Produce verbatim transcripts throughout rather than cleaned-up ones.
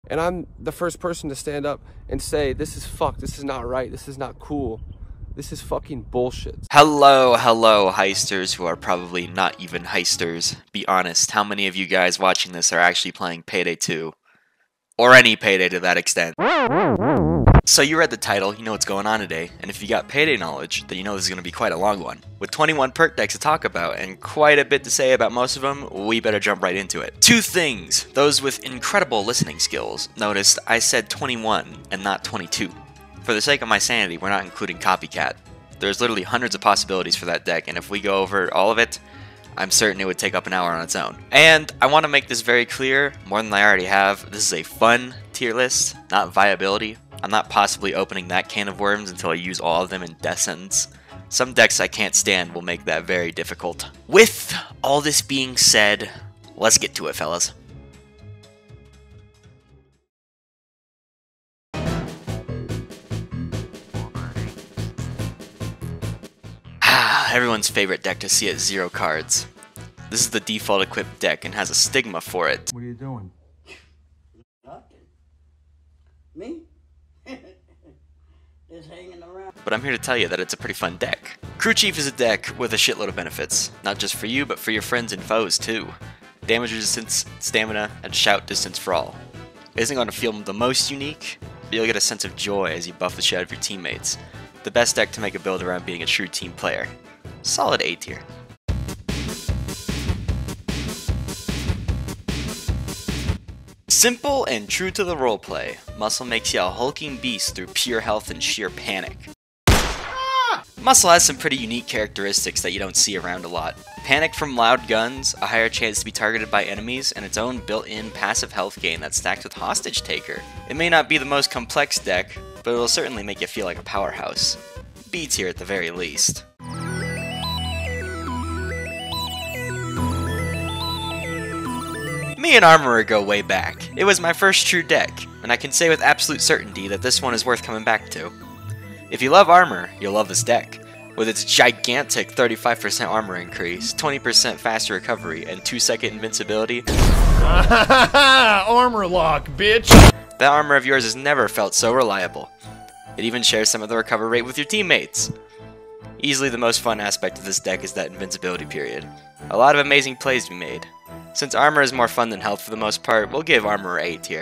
And I'm the first person to stand up and say, this is fucked, this is not right, this is not cool. This is fucking bullshit. Hello, hello, heisters who are probably not even heisters. Be honest, how many of you guys watching this are actually playing Payday two? Or any Payday to that extent? So you read the title, you know what's going on today, and if you got Payday knowledge, then you know this is going to be quite a long one. With twenty-one perk decks to talk about, and quite a bit to say about most of them, we better jump right into it. Two things, those with incredible listening skills noticed I said twenty-one and not twenty-two. For the sake of my sanity, we're not including Copycat. There's literally hundreds of possibilities for that deck, and if we go over all of it, I'm certain it would take up an hour on its own. And I want to make this very clear, more than I already have, this is a fun tier list, not viability. I'm not possibly opening that can of worms until I use all of them in death sentence. Some decks I can't stand will make that very difficult. With all this being said, let's get to it, fellas. Everyone's favorite deck to see at zero cards. This is the default equipped deck and has a stigma for it. What are you doing? Nothing. Me? Just hanging around. But I'm here to tell you that it's a pretty fun deck. Crew Chief is a deck with a shitload of benefits. Not just for you, but for your friends and foes too. Damage resistance, stamina, and shout distance for all. It isn't going to feel the most unique, but you'll get a sense of joy as you buff the shit out of your teammates. The best deck to make a build around being a true team player. Solid A tier. Simple and true to the roleplay, Muscle makes you a hulking beast through pure health and sheer panic. Ah! Muscle has some pretty unique characteristics that you don't see around a lot. Panic from loud guns, a higher chance to be targeted by enemies, and its own built-in passive health gain that's stacked with Hostage Taker. It may not be the most complex deck, but it'll certainly make you feel like a powerhouse. B tier at the very least. Me and Armorer go way back. It was my first true deck, and I can say with absolute certainty that this one is worth coming back to. If you love armor, you'll love this deck. With its gigantic thirty-five percent armor increase, twenty percent faster recovery, and two second invincibility. Armor lock, bitch! That armor of yours has never felt so reliable. It even shares some of the recovery rate with your teammates. Easily the most fun aspect of this deck is that invincibility period. A lot of amazing plays to be made. Since armor is more fun than health for the most part, we'll give armor A tier.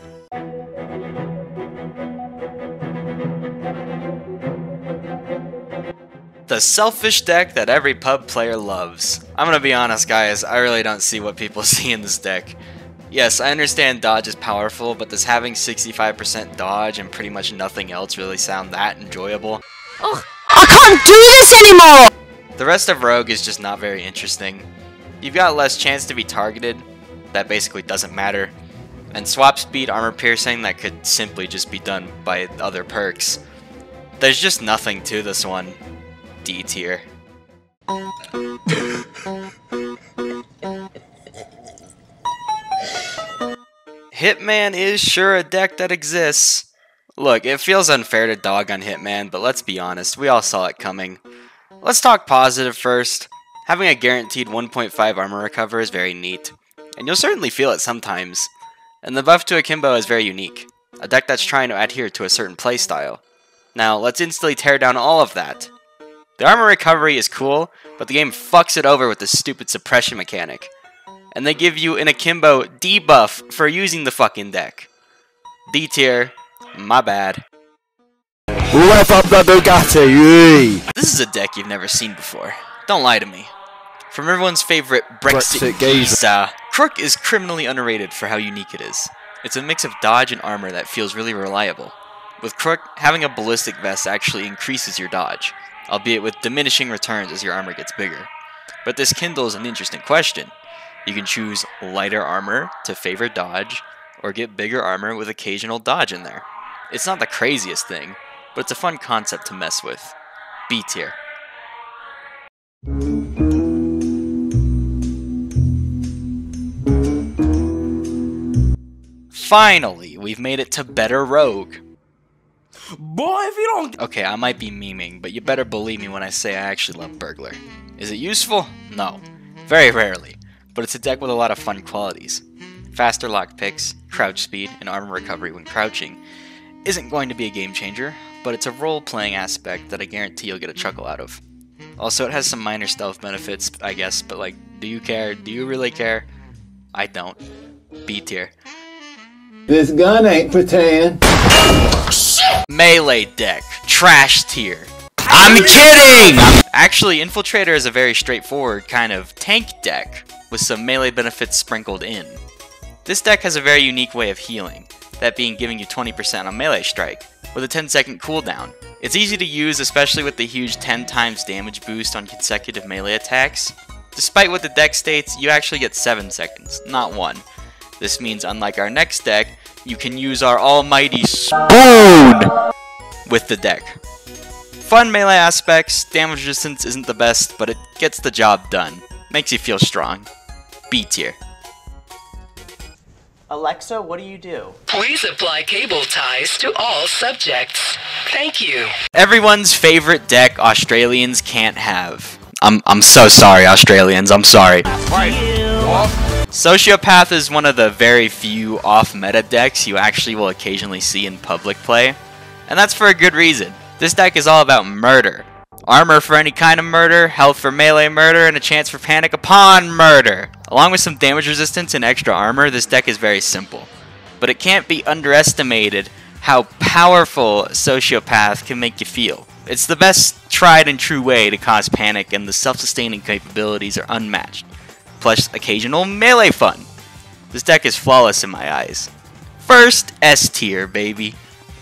The selfish deck that every pub player loves. I'm gonna be honest guys, I really don't see what people see in this deck. Yes, I understand dodge is powerful, but does having sixty-five percent dodge and pretty much nothing else really sound that enjoyable? Ugh, I can't do this anymore! The rest of Rogue is just not very interesting. You've got less chance to be targeted, that basically doesn't matter, and swap speed armor piercing that could simply just be done by other perks. There's just nothing to this one. D tier. Hitman is sure a deck that exists. Look, it feels unfair to dog on Hitman, but let's be honest, we all saw it coming. Let's talk positive first. Having a guaranteed one point five armor recover is very neat, and you'll certainly feel it sometimes. And the buff to Akimbo is very unique, a deck that's trying to adhere to a certain playstyle. Now, let's instantly tear down all of that. The armor recovery is cool, but the game fucks it over with this stupid suppression mechanic. And they give you an Akimbo debuff for using the fucking deck. D tier, my bad. Rev up the Bugatti! This is a deck you've never seen before. Don't lie to me. From everyone's favorite Brexit, Brexit geezer, Crook is criminally underrated for how unique it is. It's a mix of dodge and armor that feels really reliable. With Crook, having a ballistic vest actually increases your dodge, albeit with diminishing returns as your armor gets bigger. But this kindles an interesting question. You can choose lighter armor to favor dodge, or get bigger armor with occasional dodge in there. It's not the craziest thing, but it's a fun concept to mess with. B tier. Finally, we've made it to better Rogue. Boy, if you don't... Okay, I might be memeing, but you better believe me when I say I actually love Burglar. Is it useful? No. Very rarely. But it's a deck with a lot of fun qualities. faster lockpicks, crouch speed, and armor recovery when crouching isn't going to be a game changer, but it's a role-playing aspect that I guarantee you'll get a chuckle out of. Also, it has some minor stealth benefits, I guess, but like, do you care? Do you really care? I don't. B tier. This gun ain't for tan. Melee deck. Trash tier. I'm kidding! Actually, Infiltrator is a very straightforward kind of tank deck with some melee benefits sprinkled in. This deck has a very unique way of healing, that being giving you twenty percent on melee strike, with a ten second cooldown. It's easy to use, especially with the huge ten times damage boost on consecutive melee attacks. Despite what the deck states, you actually get seven seconds, not one. This means, unlike our next deck, you can use our almighty spoon with the deck. Fun melee aspects, damage resistance isn't the best, but it gets the job done. Makes you feel strong. B tier. Alexa, what do you do? Please apply cable ties to all subjects. Thank you. Everyone's favorite deck Australians can't have. I'm, I'm so sorry, Australians, I'm sorry. Sociopath is one of the very few off-meta decks you actually will occasionally see in public play, and that's for a good reason. This deck is all about murder. Armor for any kind of murder, health for melee murder, and a chance for panic upon murder. Along with some damage resistance and extra armor, this deck is very simple. But it can't be underestimated how powerful Sociopath can make you feel. It's the best tried and true way to cause panic, and the self-sustaining capabilities are unmatched. Plus occasional melee fun. This deck is flawless in my eyes. First, S tier, baby.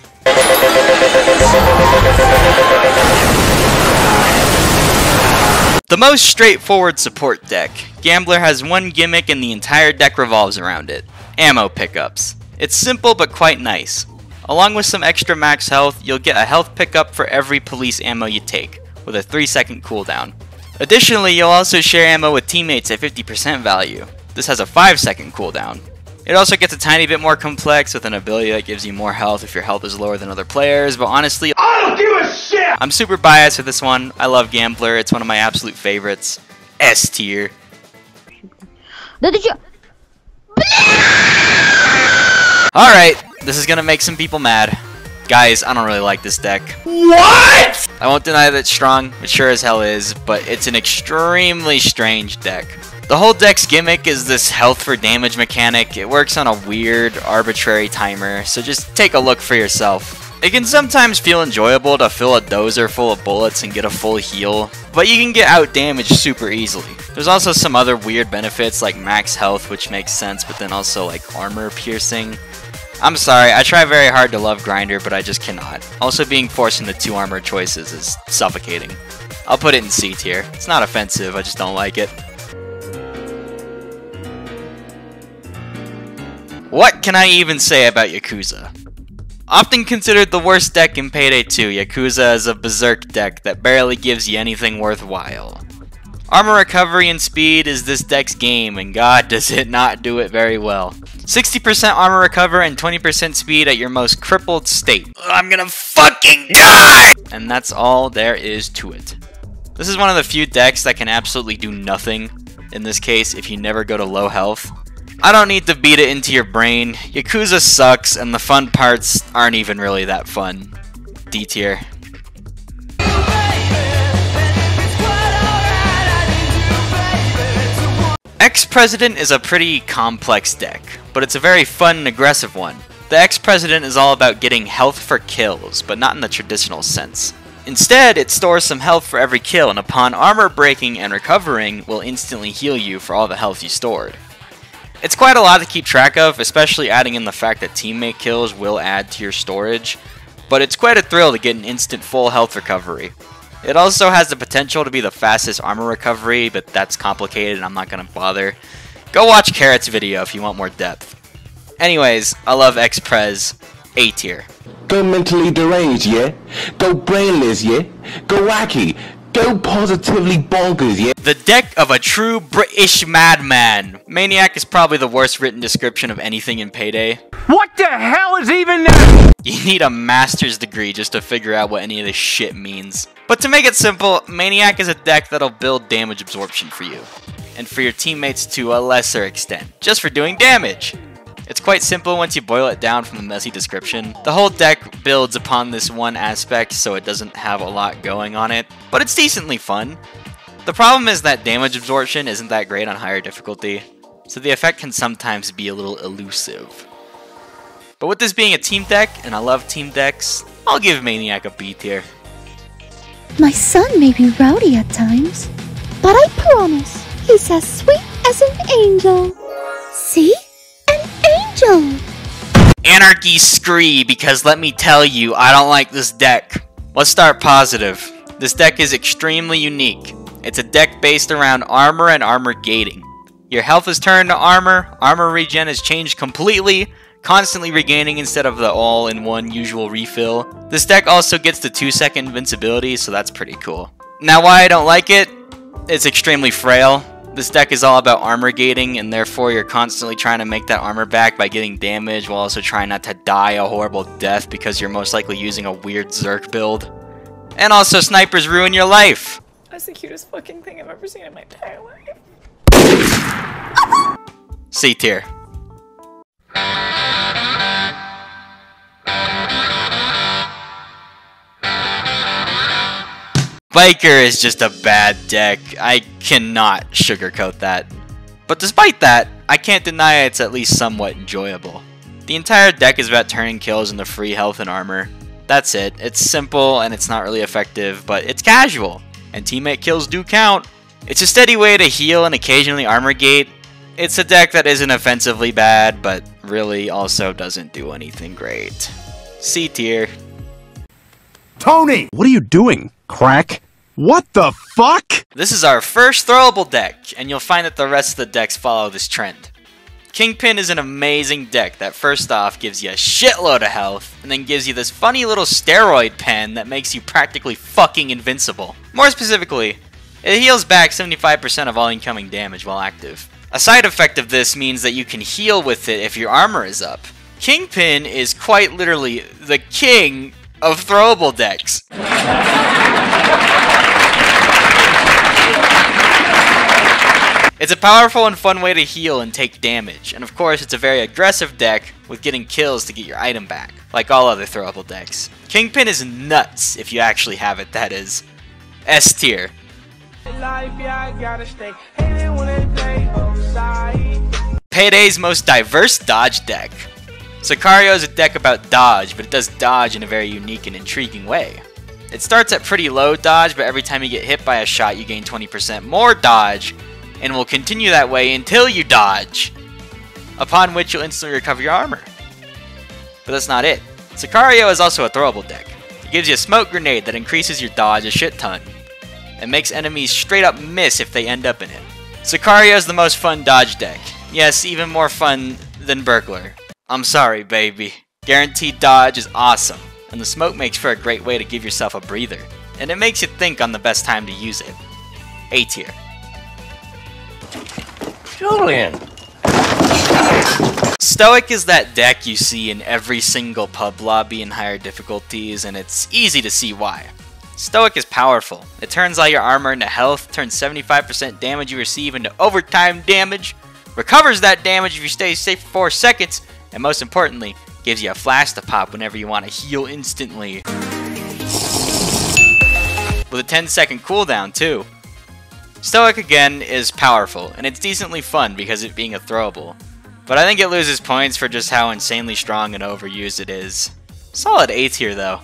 The most straightforward support deck. Gambler has one gimmick and the entire deck revolves around it. Ammo pickups. It's simple but quite nice. Along with some extra max health, you'll get a health pickup for every police ammo you take, with a three second cooldown. Additionally, you'll also share ammo with teammates at fifty percent value. This has a five second cooldown. It also gets a tiny bit more complex with an ability that gives you more health if your health is lower than other players, but honestly, I don't give a shit! I'm super biased with this one. I love Gambler, it's one of my absolute favorites. S tier. Alright, this is gonna make some people mad. Guys, I don't really like this deck. What?! I won't deny that it's strong, it sure as hell is, but it's an extremely strange deck. The whole deck's gimmick is this health for damage mechanic. It works on a weird, arbitrary timer, so just take a look for yourself. It can sometimes feel enjoyable to fill a dozer full of bullets and get a full heal, but you can get out damaged super easily. There's also some other weird benefits like max health, which makes sense, but then also like armor piercing. I'm sorry, I try very hard to love Grinder, but I just cannot. Also being forced into two armor choices is suffocating. I'll put it in C tier. It's not offensive, I just don't like it. What can I even say about Yakuza? Often considered the worst deck in Payday two, Yakuza is a berserk deck that barely gives you anything worthwhile. Armor recovery and speed is this deck's game, and god does it not do it very well. sixty percent armor recover and twenty percent speed at your most crippled state. I'm gonna fucking die! And that's all there is to it. This is one of the few decks that can absolutely do nothing, in this case if you never go to low health. I don't need to beat it into your brain. Yakuza sucks, and the fun parts aren't even really that fun. D tier. Ex-President is a pretty complex deck, but it's a very fun and aggressive one. The Ex-President is all about getting health for kills, but not in the traditional sense. Instead, it stores some health for every kill, and upon armor breaking and recovering, will instantly heal you for all the health you stored. It's quite a lot to keep track of, especially adding in the fact that teammate kills will add to your storage, but it's quite a thrill to get an instant full health recovery. It also has the potential to be the fastest armor recovery, but that's complicated and I'm not going to bother. Go watch Carrot's video if you want more depth. Anyways, I love X-Prez, A tier. Go mentally deranged, yeah? Go brainless, yeah? Go wacky. Go positively bonkers, yeah? The deck of a true British madman. Maniac is probably the worst written description of anything in Payday. What the hell is even that? You need a master's degree just to figure out what any of this shit means. But to make it simple, Maniac is a deck that'll build damage absorption for you. And for your teammates to a lesser extent, just for doing damage. It's quite simple once you boil it down from the messy description. The whole deck builds upon this one aspect, so it doesn't have a lot going on it, but it's decently fun. The problem is that damage absorption isn't that great on higher difficulty, so the effect can sometimes be a little elusive. But with this being a team deck, and I love team decks, I'll give Maniac a B tier. My son may be rowdy at times, but I promise he's as sweet as an angel. See? An angel! Anarchy Scree, because let me tell you, I don't like this deck. Let's start positive. This deck is extremely unique. It's a deck based around armor and armor gating. Your health is turned to armor, armor regen is changed completely, constantly regaining instead of the all-in-one usual refill. This deck also gets the two second invincibility, so that's pretty cool. Now why I don't like it? It's extremely frail. This deck is all about armor gating, and therefore you're constantly trying to make that armor back by getting damage while also trying not to die a horrible death because you're most likely using a weird Zerk build. And also snipers ruin your life! That's the cutest fucking thing I've ever seen in my entire life. C tier. Biker is just a bad deck. I cannot sugarcoat that. But despite that, I can't deny it's at least somewhat enjoyable. The entire deck is about turning kills into free health and armor. That's it. It's simple and it's not really effective, but it's casual. And teammate kills do count. It's a steady way to heal and occasionally armor gate. It's a deck that isn't offensively bad, but really also doesn't do anything great. C tier. Tony! What are you doing, crack? What the fuck? This is our first throwable deck, and you'll find that the rest of the decks follow this trend. Kingpin is an amazing deck that first off gives you a shitload of health, and then gives you this funny little steroid pen that makes you practically fucking invincible. More specifically, it heals back seventy-five percent of all incoming damage while active. A side effect of this means that you can heal with it if your armor is up. Kingpin is quite literally the king of throwable decks. It's a powerful and fun way to heal and take damage, and of course it's a very aggressive deck with getting kills to get your item back, like all other throwable decks. Kingpin is nuts if you actually have it, that is. S tier. Payday's most diverse dodge deck. Sicario is a deck about dodge, but it does dodge in a very unique and intriguing way. It starts at pretty low dodge, but every time you get hit by a shot you gain twenty percent more dodge, and will continue that way until you dodge, upon which you'll instantly recover your armor. But that's not it. Sicario is also a throwable deck. It gives you a smoke grenade that increases your dodge a shit ton. It makes enemies straight up miss if they end up in it. Sicario is the most fun dodge deck. Yes, even more fun than Burglar. I'm sorry, baby. Guaranteed dodge is awesome, and the smoke makes for a great way to give yourself a breather, and it makes you think on the best time to use it. A tier. Julian! Stoic is that deck you see in every single pub lobby in higher difficulties, and it's easy to see why. Stoic is powerful. It turns all your armor into health, turns seventy-five percent damage you receive into overtime damage, recovers that damage if you stay safe for four seconds, and most importantly, gives you a flash to pop whenever you want to heal instantly. With a ten second cooldown too. Stoic again is powerful, and it's decently fun because of it being a throwable. But I think it loses points for just how insanely strong and overused it is. Solid A tier though.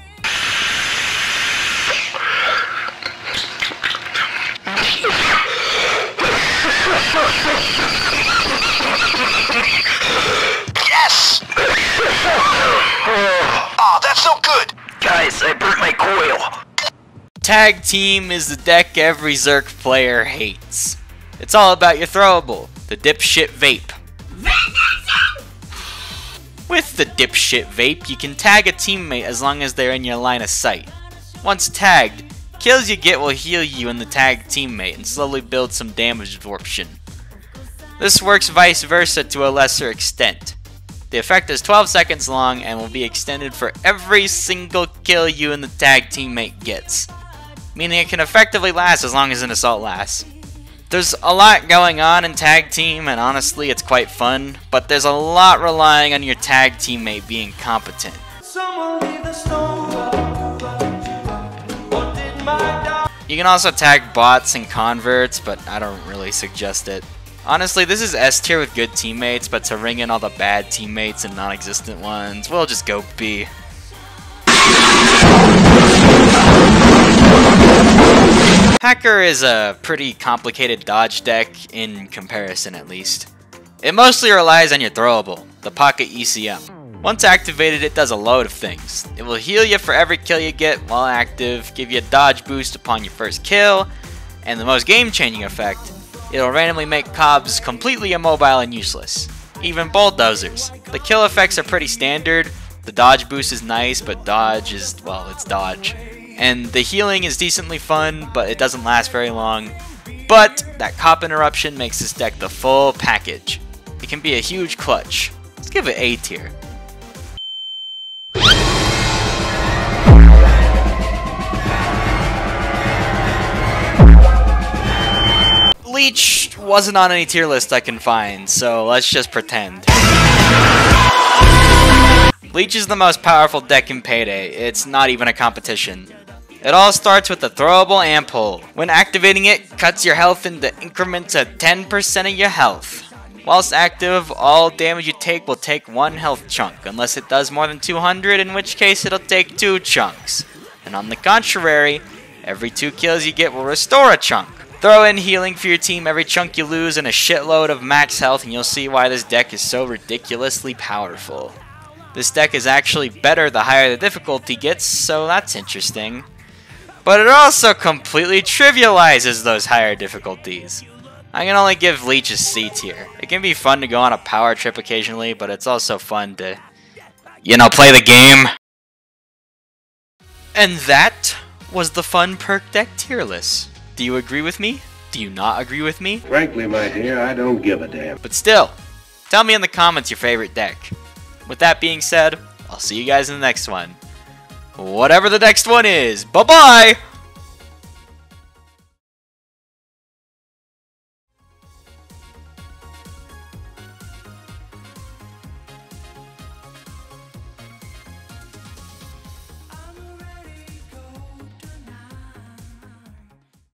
Yes! Oh, that's so good! Guys, I burnt my coil. Tag Team is the deck every Zerk player hates. It's all about your throwable, the dipshit vape. With the dipshit vape, you can tag a teammate as long as they're in your line of sight. Once tagged, kills you get will heal you and the tagged teammate and slowly build some damage absorption. This works vice versa to a lesser extent. The effect is twelve seconds long and will be extended for every single kill you and the tagged teammate gets, meaning it can effectively last as long as an assault lasts. There's a lot going on in tag team, and honestly it's quite fun, but there's a lot relying on your tag teammate being competent. You can also tag bots and converts, but I don't really suggest it. Honestly, this is S tier with good teammates, but to ring in all the bad teammates and non-existent ones, we'll just go B. Hacker is a pretty complicated dodge deck, in comparison at least. It mostly relies on your throwable, the Pocket E C M. Once activated, it does a load of things. It will heal you for every kill you get while active, give you a dodge boost upon your first kill, and the most game-changing effect, it'll randomly make cobs completely immobile and useless. Even bulldozers. The kill effects are pretty standard. The dodge boost is nice, but dodge is, well, it's dodge. And the healing is decently fun, but it doesn't last very long. But that cop interruption makes this deck the full package. It can be a huge clutch. Let's give it A tier. Leech wasn't on any tier list I can find, so let's just pretend. Leech is the most powerful deck in Payday. It's not even a competition. It all starts with the throwable amp hole. When activating it, cuts your health into increments of ten percent of your health. Whilst active, all damage you take will take one health chunk, unless it does more than two hundred, in which case it'll take two chunks. And on the contrary, every two kills you get will restore a chunk. Throw in healing for your team every chunk you lose and a shitload of max health, and you'll see why this deck is so ridiculously powerful. This deck is actually better the higher the difficulty gets, so that's interesting. But it also completely trivializes those higher difficulties. I can only give Leech a C tier. It can be fun to go on a power trip occasionally, but it's also fun to, you know, play the game. And that was the fun perk deck tier list. Do you agree with me? Do you not agree with me? Frankly, my dear, I don't give a damn. But still, tell me in the comments your favorite deck. With that being said, I'll see you guys in the next one. Whatever the next one is. Bye-bye!